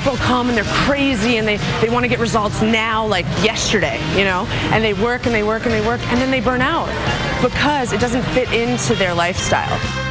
people come and they're crazy and they want to get results now, like yesterday, you know, and they work and they work and they work and then they burn out because it doesn't fit into their lifestyle.